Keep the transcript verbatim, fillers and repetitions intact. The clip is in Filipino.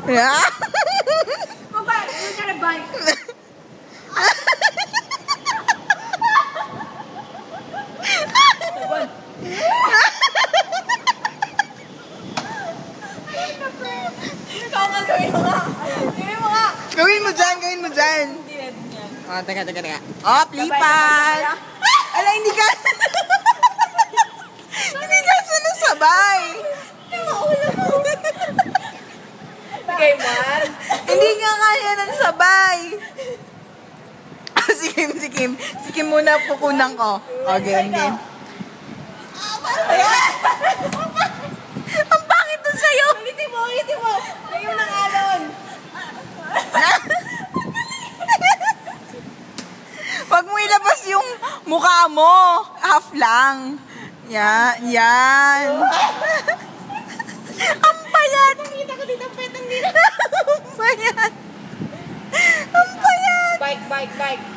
Yeah. Go back. We're gonna bike. Ikaw nga gawin mo nga. Gawin mo nga. Gawin mo dyan, gawin mo dyan. Hindi na din yan. Oh, teka, teka, teka. Oh, lipat. Ala, hindi ka. Hindi ka sinasabay. Okay, one. Hindi nga kaya ng sabay. Ah, si Kim, si Kim. Si Kim muna pukunan ko. Oh, game, game. Ang pangit dun sa'yo. Ulitin mo, ulitin mo. Lagyan mo ng alon. Wag mo ilabas yung mukha mo. Half lang. Yan, yan. Ang payat. Nakita ko dito, petang dito. Ang payat. Ang payat. Bike, bike, bike.